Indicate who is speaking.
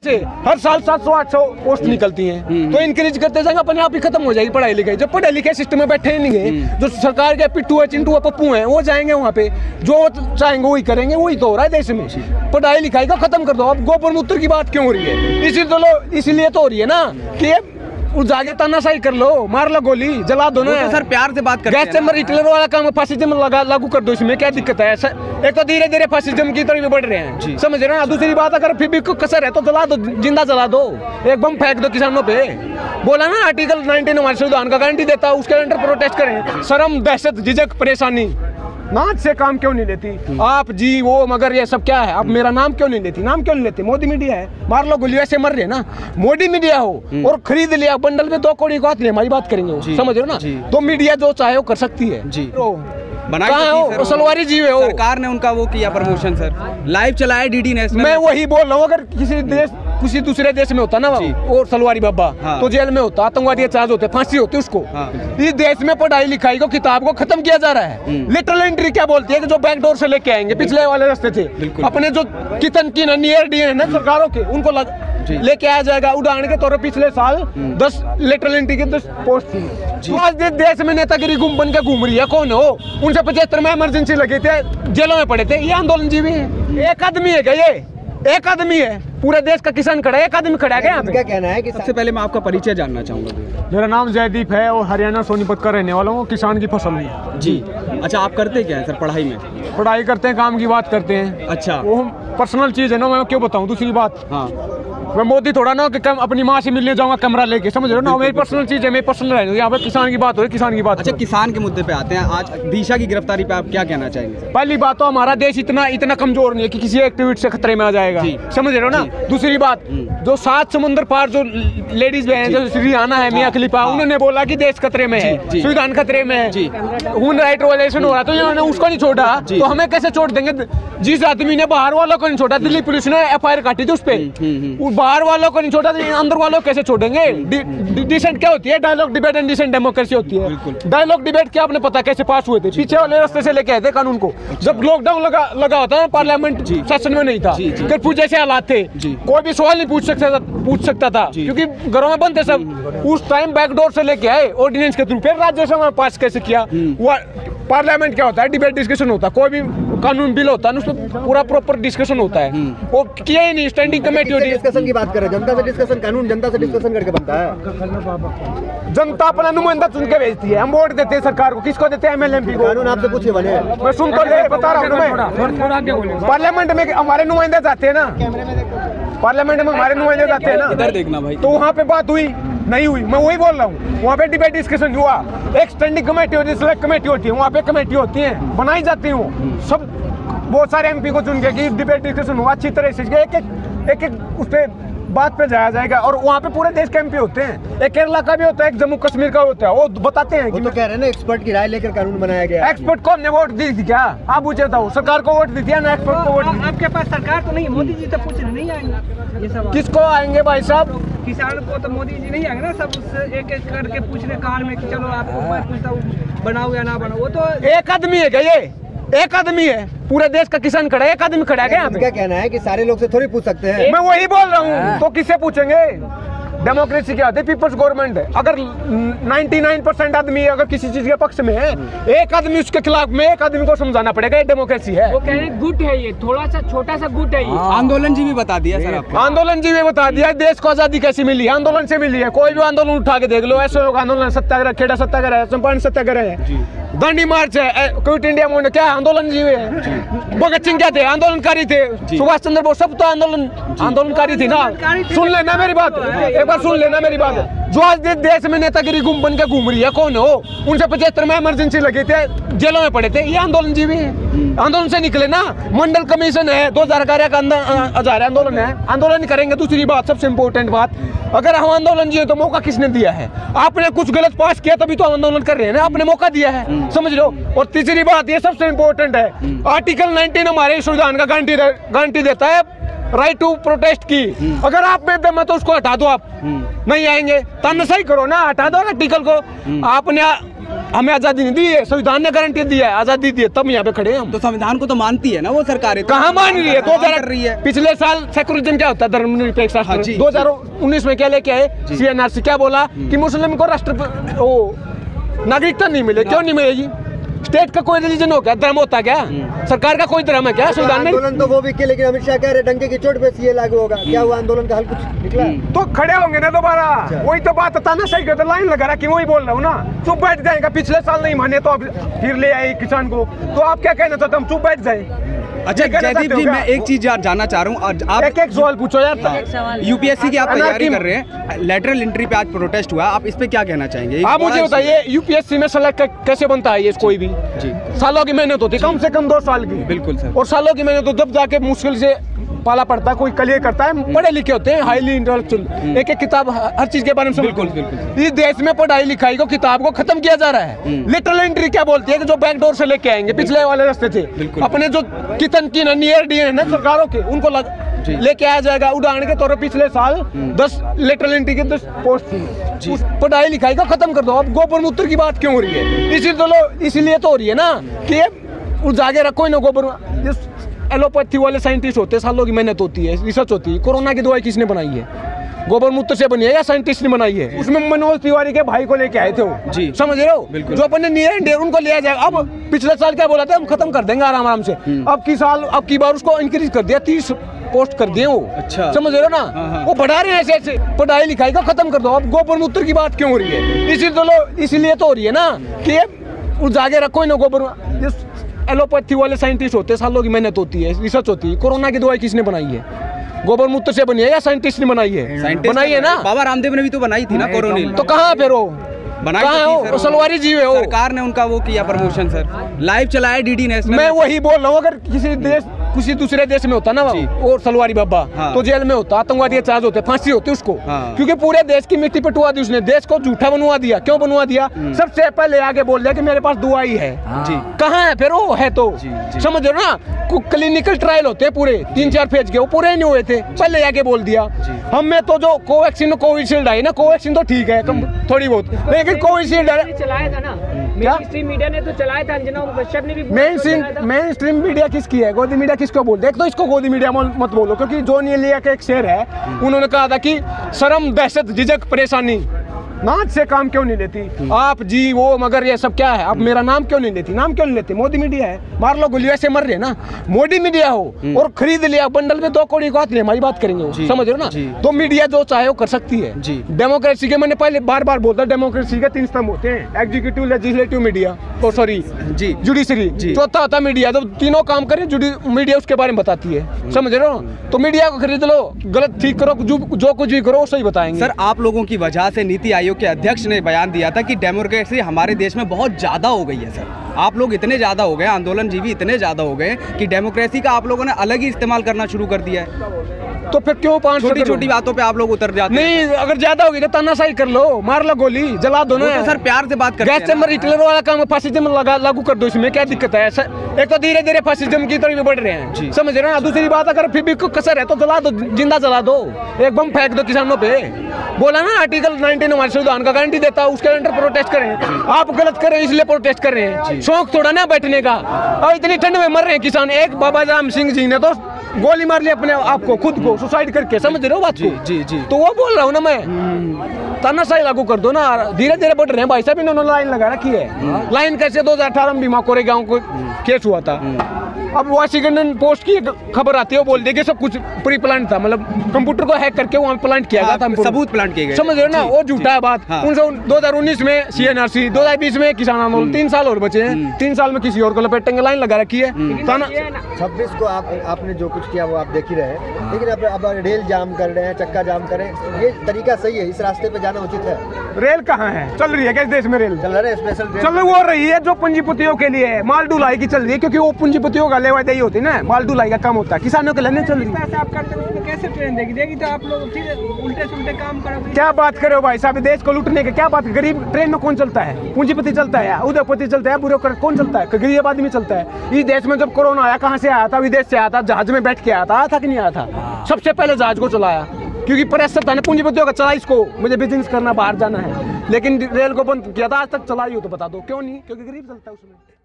Speaker 1: हर साल 700-800 पोस्ट निकलती हैं, तो इंक्रीज करते जाएंगे, अपने आप ही खत्म हो जाएगी पढ़ाई लिखाई। जब पढ़े लिखे सिस्टम में बैठे नहीं है, जो सरकार के पिट्टू है, चिंटू है, पप्पू हैं, वो जाएंगे वहाँ पे, जो चाहेंगे वही करेंगे। वही तो हो रहा है देश में, पढ़ाई लिखाई का खत्म कर दो। अब गोपन की बात क्यों हो रही है? इसीलिए तो हो रही है ना कि जाके तानाशाही कर लो, मार लो, गोली जला दो ना।
Speaker 2: तो सर प्यार से बात करते हैं।
Speaker 1: गैस चैम्बर हिटलर वाला काम फासिज्म लागू कर दो, इसमें क्या दिक्कत है? एक तो धीरे धीरे फासिज्म की तरफ बढ़ रहे हैं, समझ रहे हो ना। दूसरी बात, अगर फिर भी कसर है तो जला दो, जिंदा जला दो, एक बम फेंक दो किसानों पे। बोला ना आर्टिकल 19 हमारे संविधान का गारंटी देता है, उसके अंडर प्रोटेस्ट करें। शर्म, दहशत, झिझक, परेशानी, नाच से काम क्यों नहीं लेती आप जी? वो मगर ये सब क्या है? आप मेरा नाम क्यों नहीं लेती? नाम क्यों नहीं लेती? मोदी मीडिया है, मार लो गोली, ऐसे मर रहे ना। मोदी मीडिया हो और खरीद लिया बंडल में 2 करोड़ की बात, हमारी बात करेंगे, समझ रहे हो ना। तो मीडिया जो चाहे वो कर सकती है जी। बनाई सलवारी जीव है,
Speaker 2: सरकार ने उनका वो किया प्रमोशन, सर लाइव चलाया डीडी नेशनल।
Speaker 1: मैं वही बोल रहा हूँ, अगर किसी दूसरे देश में होता ना और सलवारी बाबा, तो जेल में होता, आतंकवादी चार्ज होते, फांसी होती उसको। इस देश में पढ़ाई लिखाई को, किताब को खत्म किया जा रहा है। लिटल एंट्री क्या बोलती है कि जो बैकडोर से लेके आएंगे, पिछले वाले रास्ते थे, अपने जो कितन की नियर डी है ना सरकारों के, उनको लेके आया जाएगा। उदाहरण के तौर पर पिछले साल 10 लिटल एंट्री की 10 पोस्ट थी। तो आज देश में नेतागिरी गुम बन के घूम रही है। कौन हो? 1975 में इमरजेंसी लगे थे, जेलों में पड़े थे, ये आंदोलन जीवी है। एक आदमी है क्या? ये एक आदमी है, पूरे देश का किसान खड़ा है, एक आदमी खड़ा है क्या?
Speaker 2: क्या कहना है कि सबसे पहले मैं आपका परिचय जानना चाहूंगा।
Speaker 1: मेरा नाम जयदीप है और हरियाणा सोनीपत का रहने वाला हूँ। किसान की फसल में
Speaker 2: जी। अच्छा, आप करते क्या है सर पढ़ाई में?
Speaker 1: पढ़ाई करते हैं, काम की बात करते हैं।
Speaker 2: अच्छा,
Speaker 1: वो पर्सनल चीज है ना, मैं क्यों बताऊँ। दूसरी बात,
Speaker 2: हाँ,
Speaker 1: मैं मोदी थोड़ा ना कि अपनी माँ से मिलने जाऊंगा कैमरा लेके, समझ रहे हो ना। मेरी पर्सनल चीज है, मेरी पर्सनल है। यहाँ पे किसान की बात हो रही, किसान की बात।
Speaker 2: अच्छा, किसान के मुद्दे पे आते हैं। आज दिशा की गिरफ्तारी पे आप क्या कहना चाहेंगे?
Speaker 1: पहली बात तो हमारा देश इतना कमजोर नहीं है कि किसी एक्टिविटी से खतरे में आ जाएगा, समझ रहे हो ना। दूसरी बात, जो 7 समुद्र पार जो लेडीज बहन, जो रिहाना है, मियां खलीफा, उन्होंने बोला कि देश खतरे में है, संविधान खतरे में है, ह्यूमन राइट वायलेशन हो रहा है, तो इन्होंने उसको नहीं छोड़ा, तो हमें कैसे छोड़ देंगे? जिस आदमी ने बाहर वालों को नहीं छोड़ा, दिल्ली पुलिस ने FIR काटी थी उस पर, बाहर वालों को नहीं छोड़ा, अंदर वालों कैसे छोड़ेंगे? डिसेंट क्या होती है? Dialogue debate and dissent democracy होती है। डायलॉग डिबेट क्या आपने पता कैसे पास हुए थे? पीछे वाले रास्ते से लेके आए थे कानून को। जब लॉकडाउन लगा होता ना, पार्लियामेंट सेशन में नहीं था, कर्फ्यू जैसे हालात थे, कोई भी सवाल नहीं पूछ सकता था, क्योंकि घरों में बंद थे सब। उस टाइम बैकडोर से लेके आए ऑर्डिनेंस के थ्रू, फिर राज्यसभा में पास कैसे किया? पार्लियामेंट क्या होता है? डिबेट डिस्कशन होता है। कोई भी कानून बिल होता है उस पर पूरा प्रॉपर डिस्कशन होता है, वो किया ही नहीं। स्टैंडिंग कमेटी होती है।
Speaker 3: डिस्कशन की बात करें, जनता से डिस्कशन, कानून जनता से डिस्कशन करके बनता है।
Speaker 1: जनता अपना नुमाइंदा चुन के भेजती है, हम वोट देते हैं सरकार को। किसको देते हैं? MLA MP को।
Speaker 3: कानून आपसे पूछे बने,
Speaker 1: मैं सुन तो ले, बता रहा हूँ। पार्लियामेंट में हमारे नुमाइंदे जाते हैं ना, पार्लियामेंट में हमारे नुमाइंदे जाते हैं ना,
Speaker 2: इधर देखना भाई।
Speaker 1: तो वहाँ पे बात हुई नहीं हुई, मैं वही बोल रहा हूँ। वहाँ पे डिबेट डिस्कशन हुआ, एक स्टैंडिंग कमेटी होती है, सिलेक्ट कमेटी होती है, वहाँ पे कमेटी होती है, बनाई जाती है। वो सब बहुत सारे MP को चुन के कि डिबेट डिस्कशन हुआ अच्छी तरह से, एक उस पर बात पे जाया जाएगा। और वहाँ पे पूरे देश के MP होते हैं, एक केरला का भी होता है, एक जम्मू कश्मीर का होता है, वो बताते हैं कि
Speaker 3: तो कह रहे हैं ना एक्सपर्ट की राय लेकर कानून बनाया गया।
Speaker 1: एक्सपर्ट को हमने वोट दी थी क्या? आप पूछे था, सरकार को वोट दी थी ना, एक्सपर्ट को वोट?
Speaker 4: आपके पास सरकार तो नहीं है, मोदी जी तो पूछने नहीं आएंगे ये सब।
Speaker 1: किसको आएंगे भाई साहब?
Speaker 4: किसान को तो मोदी जी नहीं आएंगे ना, सब उससे एक एक करके पूछने कान में कि चलो आपको मैं पूछता हूँ बनाओ या ना बनाओ। वो तो
Speaker 1: एक आदमी है क्या? ये एक आदमी है, पूरे देश का किसान खड़ा है, एक आदमी खड़ा है क्या?
Speaker 3: क्या कहना है कि सारे लोग से थोड़ी पूछ सकते हैं?
Speaker 1: मैं वही बोल रहा हूँ, तो किससे पूछेंगे? डेमोक्रेसी क्या होती है? पीपल्स गवर्नमेंट है। अगर 99% आदमी अगर किसी चीज के पक्ष में है, एक आदमी उसके खिलाफ में, एक आदमी को समझाना पड़ेगा। ये डेमोक्रेसी है।
Speaker 4: वो कह रहे गुट है, ये थोड़ा सा छोटा सा गुट है ये।
Speaker 2: आंदोलन जी भी बता दिया सर आपको।
Speaker 1: आंदोलन जी भी बता दिया। देश को आजादी कैसी मिली? आंदोलन से मिली है। कोई भी आंदोलन उठा के देख लो, ऐसे आंदोलन, सत्याग्रह, खेड़ा सत्याग्रह है, चंपारण सत्याग्रह है, दांडी मार्च है, क्विट इंडिया मूवमेंट, क्या आंदोलन जी है। भगत सिंह क्या थे? आंदोलनकारी थे। सुभाष चंद्र बोस, सब तो आंदोलनकारी थे ना। सुन लेना मेरी बात, एक बार सुन लेना मेरी बात। जो आज देश में नेतागिरी गुम बन के घूम रही है, कौन हो? 1975 में इमरजेंसी लगे थे, जेलों में पड़े थे, ये आंदोलन जीवी है। आंदोलन से निकले ना। मंडल कमीशन है, 2000 कार्य का आंदोलन है, आंदोलन करेंगे। दूसरी बात, सबसे इम्पोर्टेंट बात, अगर हम आंदोलन जिए तो मौका किसने दिया है? आपने कुछ गलत पास किया तभी तो आंदोलन कर रहे हैं ना, आपने मौका दिया है, समझ लो। और तीसरी बात, ये सबसे इम्पोर्टेंट है, आर्टिकल 19 हमारे संविधान का गारंटी देता है राइट टू प्रोटेस्ट की। अगर आप में दम है तो उसको हटा दो। आप नहीं आएंगे, तानाशाही करो ना, हटा दो आर्टिकल को। आपने हमें आजादी नहीं दी है, संविधान ने गारंटी दी है, आजादी दी है, तब यहाँ पे खड़े हैं हम।
Speaker 2: तो संविधान को तो मानती है ना वो सरकार,
Speaker 1: कहाँ मान रही है?
Speaker 2: कर रही है।
Speaker 1: पिछले साल सेकुलरिज्म क्या होता है, धर्मनिरपेक्ष राष्ट्र, 2019 में क्या लेके आए CNRC, क्या बोला कि मुस्लिम को राष्ट्र नागरिकता नहीं मिले। क्यों नहीं मिलेगी? स्टेट का कोई रिलीजन हो क्या, धर्म होता क्या? सरकार का कोई धर्म है क्या? संविधान में
Speaker 3: आंदोलन तो वो भी किए, लेकिन अमित शाह कह रहे डंके की चोट पे सीए लागू होगा। क्या हुआ आंदोलन का हल कुछ निकला?
Speaker 1: तो खड़े होंगे ना दोबारा। वही तो बात था ना, सही कहते, लाइन लगा रखी, वही बोल रहा हूँ ना। चुप बैठ जाएगा, पिछले साल नहीं माने तो अब फिर ले आए किसान को। तो आप क्या कहना चाहते, हम चुप बैठ जाए?
Speaker 2: अच्छा जयदीप जी, मैं एक चीज जानना चाह रहा हूँ, आप
Speaker 1: एक सवाल पूछो यार।
Speaker 2: यूपीएससी की आप तैयारी कर रहे हैं, लेटरल एंट्री पे आज प्रोटेस्ट हुआ, आप इस पे क्या कहना चाहेंगे?
Speaker 1: आप मुझे बताइए, यूपीएससी में सेलेक्ट कैसे बनता है ये? कोई भी
Speaker 2: जी
Speaker 1: सालों की मेहनत होती है, कम से कम 2 साल की।
Speaker 2: बिल्कुल सर।
Speaker 1: और सालों की मेहनत तो जब जाके मुश्किल से पाला पड़ता है, कोई क्लियर करता है, पढ़े लिखे होते हैं, हाईली इंटेलेक्चुअल, एक किताब हर चीज के बारे में।
Speaker 2: बिल्कुल।
Speaker 1: इस देश में पढ़ाई लिखाई को, किताब को खत्म किया जा रहा है। लिटरल एंट्री क्या बोलती है कि जो बैकडोर से लेके आएंगे, पिछले वाले रास्ते थे, अपने जो कितन की नियर डी है ना सरकारों के, उनको लेके आया जाएगा। उदाहरण के तौर पर पिछले साल 10 लिटरल एंट्री के 10 पोस्ट थी। पढ़ाई लिखाई को खत्म कर दो। अब गोपरमूत्र की बात क्यों हो रही है? इसीलिए तो हो रही है ना कि उस आगे रखो ना गोबर। एलोपैथी वाले साइंटिस्ट होते हैं, सालों की मेहनत होती है, रिसर्च होती है। कोरोना की दवाई किसने बनाई है? गोबरमूत्र से बनी है या साइंटिस्ट ने बनाई है? उसमें मनोज तिवारी के भाई को लेके आए थे वो,
Speaker 2: जी
Speaker 1: समझ रहे हो? जो अपने नियर एंड डियर उनको लिया जाएगा। अब पिछले साल क्या बोला था, हम खत्म कर देंगे आराम से। अब की बार उसको इंक्रीज कर दिया, 30 पोस्ट कर दिए वो।
Speaker 2: अच्छा, समझ
Speaker 1: रहे हो ना? वो बढ़ा रहे हैं ऐसे। पढ़ाई लिखाई को खत्म कर दो। अब गोबरमूत्र की बात क्यों हो रही है? इसीलिए तो हो रही है ना कि उस आगे रखो ना गोबर। एलोपैथी वाले साइंटिस्ट होते हैं, सालों की मेहनत होती है, रिसर्च होती है। कोरोना की दवाई किसने बनाई है? गोबरमूत्र से बनी है या साइंटिस्ट ने बनाई है? बनाई है ना,
Speaker 2: बाबा रामदेव ने भी तो बनाई थी ना कोरोनिल।
Speaker 1: तो कहाँ फिर वो
Speaker 2: बनाई
Speaker 1: हो? सलवारी जीव है वो।
Speaker 2: सरकार ने उनका वो किया प्रमोशन सर, लाइव चलाया डीडी नेशनल।
Speaker 1: मैं वही बोल रहा हूँ, अगर किसी दूसरे देश में होता ना और सलवारी बाबा, तो जेल में होता, आतंकवादी चार्ज होते, फांसी होती उसको। क्योंकि पूरे देश की मिट्टी पिटवा दी उसने, देश को झूठा बनवा दिया। क्यों बनवा दिया? सबसे पहले आगे बोल दिया कि मेरे पास दवाई है। कहाँ है फिर वो? है तो समझ रहे हो ना, क्लिनिकल ट्रायल होते हैं पूरे 3-4 फेज के, वो पूरे नहीं हुए थे, पहले आगे बोल दिया। हमें तो जो कोवैक्सीन कोविशील्ड आई ना, कोवैक्सीन तो ठीक है थोड़ी बहुत, लेकिन कोविशील्ड
Speaker 4: चलाया था ना, मेन स्ट्रीम मीडिया ने तो चलाया था, अंजना कश्यप ने भी।
Speaker 1: मेन स्ट्रीम मीडिया किसकी है? गोदी मीडिया किसको बोलते हैं? तो इसको गोदी मीडिया मत बोलो, क्योंकि जॉन एलिया का एक शेर है, उन्होंने कहा था कि शर्म, दहशत, झिझक, परेशानी नाच से काम क्यों नहीं लेती आप जी वो, मगर ये सब क्या है? आप मेरा नाम क्यों नहीं लेती? नाम क्यों नहीं लेते? मोदी मीडिया है, मार लो गोली, ऐसे मर रहे ना। मोदी मीडिया हो और खरीद लिया बंडल में 2 करोड़ की बात, हमारी बात करेंगे वो, समझ रहे हो ना? तो मीडिया जो चाहे वो कर सकती है। डेमोक्रेसी के, मैंने पहले बार बार बोलता, डेमोक्रेसी के 3 स्तंभ होते हैं, एग्जीक्यूटिव, लेजिस्लेटिव, मीडिया, जुडिशरी। चौथा होता मीडिया, जब तीनों काम करे मीडिया उसके बारे में बताती है, समझ रहे हो? तो मीडिया को खरीद लो, गलत ठीक करो, जो कुछ भी करो सही बताएंगे।
Speaker 2: सर आप लोगों की वजह से नीति आयोग के अध्यक्ष ने बयान दिया था कि डेमोक्रेसी हमारे देश में बहुत ज्यादा हो गई है। सर आप लोग इतने ज्यादा हो गए, आंदोलनजीवी इतने ज्यादा हो गए कि डेमोक्रेसी का आप लोगों ने अलग ही इस्तेमाल करना शुरू कर दिया है।
Speaker 1: तो फिर क्यों 5
Speaker 2: छोटी बातों पे आप लोग उतर जाते
Speaker 1: नहीं? अगर ज्यादा होगी तो तानाशाही कर लो, मार लो गोली, जला दो ना।
Speaker 2: तो सर प्यार से बात करते हैं।
Speaker 1: गैस चैम्बर हिटलर वाला काम, फासिज्म लागू कर दो, इसमें क्या दिक्कत है? एक तो धीरे धीरे फासिज्म की तरफ बढ़ रहे हैं, समझ रहे हो ना? दूसरी बात, अगर फिर भी कसर है तो जला दो, जिंदा जला दो, एक बम फेंक दो किसानों पे। बोला ना आर्टिकल 19 हमारे संविधान का गारंटी देता है, उसके अंडर प्रोटेस्ट करें। आप गलत कर रहे हैं इसलिए प्रोटेस्ट कर रहे हैं, शौक थोड़ा ना बैठने का। और इतनी ठंड में मर रहे हैं किसान। एक बाबा राम सिंह जी ने तो गोली मार ली अपने आप को, खुद को, सुसाइड करके, समझ रहे हो बात को? जी। तो वो बोल रहा हूँ ना मैं, तानाशाही लागू कर दो ना। धीरे धीरे बढ़ रहे हैं भाई साहब, इन्होंने लाइन लगा रखी है। लाइन कैसे? 2018 में भीमा कोरेगांव को केस हुआ था। अब वाशिंगटन पोस्ट की खबर आती है, वो बोल दे कि सब कुछ प्री प्लान था, मतलब कंप्यूटर को हैक करके वहाँ प्लांट किया गया था,
Speaker 2: सबूत प्लांट किए गए,
Speaker 1: समझ रहे हो ना? वो झूठा है बात। 2019 में CNRC, 2020 में किसान आंदोलन, 3 साल और बचे हैं। 3 साल में किसी और को लपेटेंगे, लाइन लगा रखी है।
Speaker 3: 26 को आपने जो कुछ किया वो आप देख ही रहे हैं, लेकिन अब रेल जाम कर रहे हैं, चक्का जाम करें, ये तरीका सही है? इस रास्ते पे जाना उचित है?
Speaker 1: रेल कहाँ है? चल रही है क्या इस देश में? रेल
Speaker 3: चल रहा है, स्पेशल ट्रेन
Speaker 1: चल वो रही है जो पूंजीपतियों के लिए है, माल ढुलाई की चल रही है, क्योंकि वो पूंजीपतियों का लेवादेही होती है ना, माल ढुलाई का काम होता है, किसानों के लेने चल रही है।
Speaker 4: आप करते हो कैसे ट्रेन देगी तो आप लोग फिर उल्टे सुल्टे काम करोगे।
Speaker 1: क्या बात करे हो भाई साहब, देश को लूटने के क्या बात? गरीब ट्रेन में कौन चलता है? पूंजीपति चलता है, उद्योगपति चलता है, ब्यूरोक्रेट कौन चलता है? गरीब आदमी चलता है। इस देश में जब कोरोना आया, कहाँ से आया था? विदेश से आया था, जहाज में बैठ के आया था कि नहीं आया था? सबसे पहले जहाज को चलाया, क्योंकि प्रेशर था ना पूंजीपतियों का, चला इसको, मुझे बिजनेस करना, बाहर जाना है। लेकिन रेल को बंद किया था, आज तक चलाई हो तो बता दो क्यों नहीं? क्योंकि गरीब चलता है उसमें।